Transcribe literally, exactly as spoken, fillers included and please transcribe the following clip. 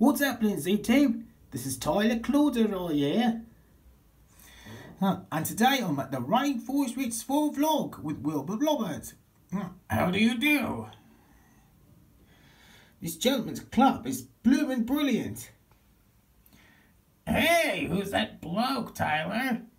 What's happening, Zootopia? This is Tyler Clawduroy here. Huh, and today I'm at the Rainforest Ritz full vlog with Wilbur Bloberts. How do you do? This gentleman's club is blooming brilliant. Hey, who's that bloke, Tyler?